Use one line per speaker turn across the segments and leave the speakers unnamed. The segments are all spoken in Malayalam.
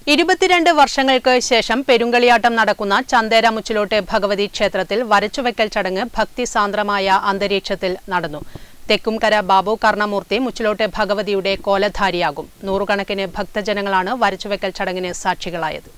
22 വർഷങ്ങൾക്ക് ശേഷം പെരുങ്കളിയാട്ടം നടക്കുന്ന ചന്തേര മുച്ചിലോട്ട് ഭഗവതി ക്ഷേത്രത്തിൽ വരച്ചുവെക്കൽ ചടങ്ങ് ഭക്തിസാന്ദ്രമായ അന്തരീക്ഷത്തിൽ നടന്നു. തെക്കുംകര ബാബു കർണമൂർത്തി മുച്ചിലോട്ട് ഭഗവതിയുടെ കോലധാരിയാകും. നൂറുകണക്കിന് ഭക്തജനങ്ങളാണ് വരച്ചുവെക്കൽ ചടങ്ങിന് സാക്ഷികളായത്.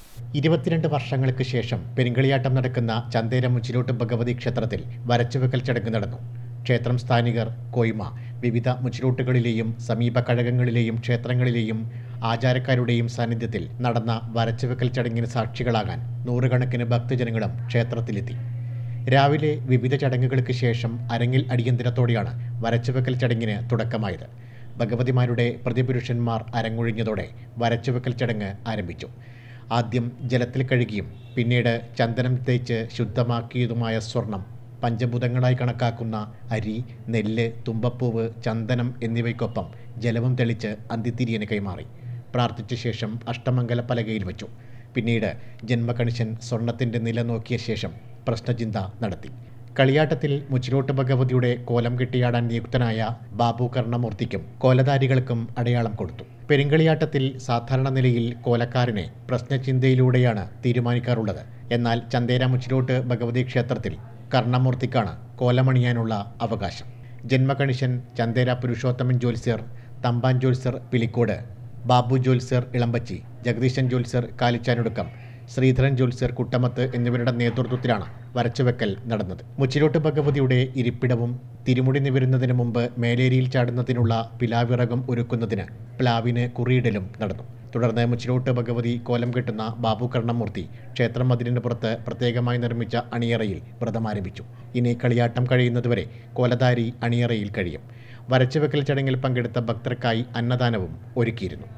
22 വർഷങ്ങൾക്ക് ശേഷം പെരുങ്കളിയാട്ടം നടക്കുന്ന ചന്തേര മുച്ചിലോട്ട് ഭഗവതി ക്ഷേത്രത്തിൽ വരച്ചുവെക്കൽ ചടങ്ങ് നടന്നു. ക്ഷേത്രം സ്ഥാനികർ, കോയ്മ, വിവിധ മുച്ചിലോട്ടുകളിലെയും സമീപ കഴകങ്ങളിലെയും ക്ഷേത്രങ്ങളിലെയും ആചാരക്കാരുടെയും സാന്നിധ്യത്തിൽ നടന്ന വരച്ചുവെക്കൽ ചടങ്ങിന് സാക്ഷികളാകാൻ നൂറുകണക്കിന് ഭക്തജനങ്ങളും ക്ഷേത്രത്തിലെത്തി. രാവിലെ വിവിധ ചടങ്ങുകൾക്ക് ശേഷം അരങ്ങിൽ അടിയന്തരത്തോടെയാണ് വരച്ചുവെക്കൽ ചടങ്ങിന് തുടക്കമായത്. ഭഗവതിമാരുടെ പ്രതിപുരുഷന്മാർ അരങ്ങൊഴിഞ്ഞതോടെ വരച്ചുവെക്കൽ ചടങ്ങ് ആരംഭിച്ചു. ആദ്യം ജലത്തിൽ കഴുകിയും പിന്നീട് ചന്ദനം തേച്ച് ശുദ്ധമാക്കിയതുമായ സ്വർണം, പഞ്ചഭൂതങ്ങളായി കണക്കാക്കുന്ന അരി, നെല്ല്, തുമ്പപ്പൂവ്, ചന്ദനം എന്നിവയ്ക്കൊപ്പം ജലവും തെളിച്ച് അന്തിത്തിരിയന് കൈമാറി. പ്രാർത്ഥിച്ച ശേഷം അഷ്ടമംഗല പലകയിൽ വെച്ചു. പിന്നീട് ജന്മകണിശൻ സ്വർണത്തിൻ്റെ നില നോക്കിയ ശേഷം പ്രശ്നചിന്ത നടത്തി. കളിയാട്ടത്തിൽ മുച്ചിലോട്ട് ഭഗവതിയുടെ കോലം കെട്ടിയാടാൻ നിയുക്തനായ ബാബു കർണമൂർത്തിക്കും കോലധാരികൾക്കും അടയാളം കൊടുത്തു. പെരുങ്കളിയാട്ടത്തിൽ സാധാരണ നിലയിൽ കോലക്കാരനെ പ്രശ്നചിന്തയിലൂടെയാണ് തീരുമാനിക്കാറുള്ളത്. എന്നാൽ ചന്തേര മുച്ചിലോട്ട് ഭഗവതി ക്ഷേത്രത്തിൽ കർണമൂർത്തിക്കാണ് കോലമണിയാനുള്ള അവകാശം. ജന്മകണിശൻ ചന്തേര പുരുഷോത്തമൻ ജ്യോത്സ്യർ, തമ്പാൻ ജ്യോത്സ്യർ പിലിക്കോട്, ബാബു ജ്യോത്സ്യർ ഇളമ്പച്ചി, ജഗദീശൻ ജ്യോത്സ്യർ കാലിച്ചാനൊടുക്കം, ശ്രീധരൻ ജ്യോത്സ്യർ കുട്ടമത്ത് എന്നിവരുടെ നേതൃത്വത്തിലാണ് വരച്ചുവെക്കൽ നടന്നത്. മുച്ചിലോട്ട് ഭഗവതിയുടെ ഇരിപ്പിടവും തിരുമുടി നിവരുന്നതിന് മുമ്പ് മേലേരിയിൽ ചാടുന്നതിനുള്ള പിലാവിറകം ഒരുക്കുന്നതിന് പ്ലാവിന് കുറിയിടലും നടന്നു. തുടർന്ന് മുച്ചിലോട്ട് ഭഗവതി കോലം കെട്ടുന്ന ബാബു കർണമൂർത്തി ക്ഷേത്രം മതിലിന് പുറത്ത് പ്രത്യേകമായി നിർമ്മിച്ച അണിയറയിൽ വ്രതം ആരംഭിച്ചു. ഇനി കളിയാട്ടം കഴിയുന്നതുവരെ കോലധാരി അണിയറയിൽ കഴിയും. വരച്ചുവെക്കൽ ചടങ്ങിൽ പങ്കെടുത്ത ഭക്തർക്കായി അന്നദാനവും ഒരുക്കിയിരുന്നു.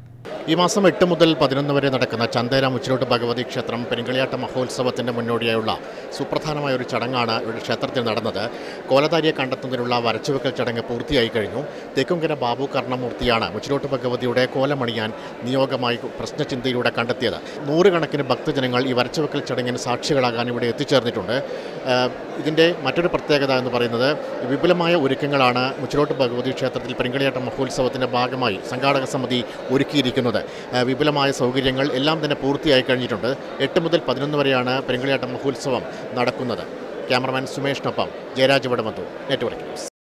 ഈ മാസം 8 മുതൽ 11 വരെ നടക്കുന്ന ചന്തേര മുച്ചിലോട്ട് ഭഗവതി ക്ഷേത്രം പെരുങ്കളിയാട്ട മഹോത്സവത്തിൻ്റെ മുന്നോടിയായുള്ള സുപ്രധാനമായ ഒരു ചടങ്ങാണ് ഇവിടെ ക്ഷേത്രത്തിൽ നടന്നത്. കോലധാരിയെ കണ്ടെത്തുന്നതിനുള്ള വരച്ചുവെക്കൽ ചടങ്ങ് പൂർത്തിയായി കഴിഞ്ഞു. തെക്കുംകര ബാബു കർണമൂർത്തിയാണ് മുച്ചിലോട്ട് ഭഗവതിയുടെ കോലമണിയാൻ നിയോഗമായി പ്രശ്നചിന്തയിലൂടെ കണ്ടെത്തിയത്. നൂറുകണക്കിന് ഭക്തജനങ്ങൾ ഈ വരച്ചുവെക്കൽ ചടങ്ങിന് സാക്ഷികളാകാൻ ഇവിടെ എത്തിച്ചേർന്നിട്ടുണ്ട്. ഇതിൻ്റെ മറ്റൊരു പ്രത്യേകത എന്ന് പറയുന്നത് വിപുലമായ ഒരുക്കങ്ങളാണ് മുച്ചിലോട്ട് ഭഗവതി ക്ഷേത്രത്തിൽ പെരുങ്കളിയാട്ട മഹോത്സവത്തിൻ്റെ ഭാഗമായി സംഘാടക സമിതി ഒരുക്കിയിരിക്കുന്നത്. വിപുലമായ സൗകര്യങ്ങൾ എല്ലാം തന്നെ പൂർത്തിയായി കഴിഞ്ഞിട്ടുണ്ട്. 8 മുതൽ 11 വരെയാണ് പെരുങ്കളിയാട്ട മഹോത്സവം നടക്കുന്നത്. ക്യാമറമാൻ സുമേഷിനൊപ്പം ജയരാജ് വടമത്തൂർ, നെറ്റ്വർക്ക് ന്യൂസ്.